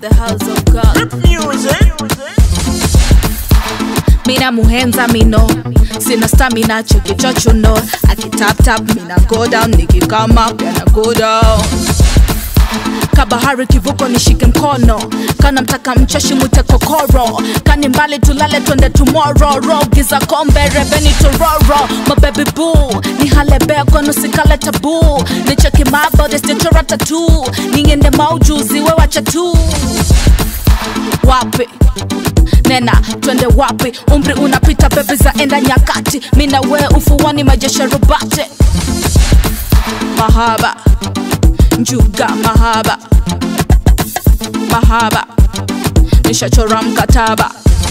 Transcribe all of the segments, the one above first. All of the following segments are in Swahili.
the house of God. Rip music. Mina muhenza mino, sina stamina cheki chochuno. Aki tap tap mina go down, niki come up yana go down. Kabahari kivuko nishike mkono, kana mtaka mcheshi mwite kokoro. Kani mbali tulale twende tomorrow, giza kombe rebeni tororo. My baby boo, ni halebe kono sikale tabu. Ni cheki my body stitchora tattoo. Niende maujuzi we wacha tu. Wapi nena twende wapi, umri unapita baby zaenda nyakati. Mina we ufuwani majesha rubate. Mahaba njuga mahaba, mahaba nishachora mkataba.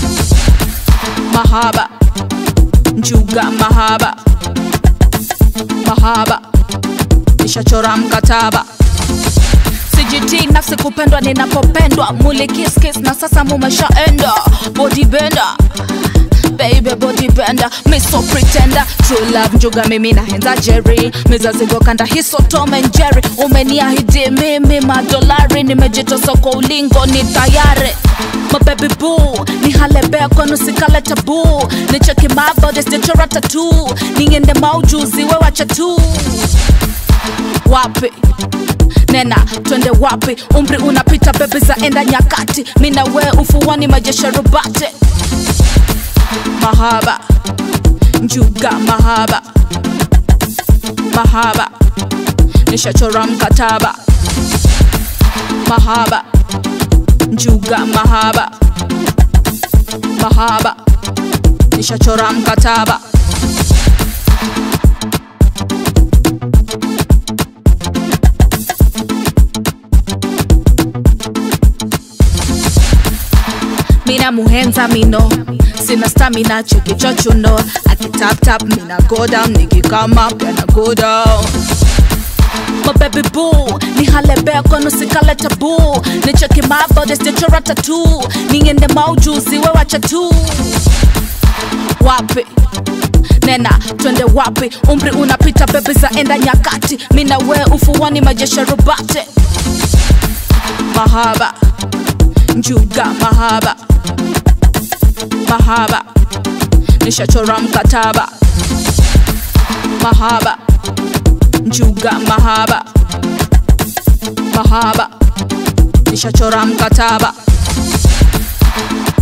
Mahaba njuga mahaba, mahaba nishachora mkataba. CGT nafsi kupendwa ninapopendwa. Muli kiss kiss na sasa mumeshaenda. Body bender baby body bender, me so pretender. True love njuga mimi na henza Jerry. Mizazi gokanda hiso Tom and Jerry. Umeniahidi mimi madolari, nimejitosa kwa ulingo ni tayari. My baby boo, ni halebe kono sikale tabu. Ni cheki my body stitchora tattoo. Niende maujuzi we wacha tu. Wapi nena twende wapi, umri unapita baby zaenda nyakati. Mina we ufuwani majesha rubate. Mahaba njuga mahaba, mahaba nishachora mkataba. Mahaba njuga mahaba, mahaba nishachora mkataba. Mina muhenza mino, sina stamina cheki chochuno. Aki tap tap mina go down, niki come up yana go down. My baby boo, ni halebe kono sikale tabu. Ni cheki my body stitchora tattoo. Niende maujuzi we wacha tu. Wapi nena twende wapi, umri unapita baby zaenda nyakati. Mina we ufuwani majesha rubate. Mahaba njuga mahaba, mahaba nishachora mkataba. Mahaba njuga mahaba, mahaba nishachora mkataba.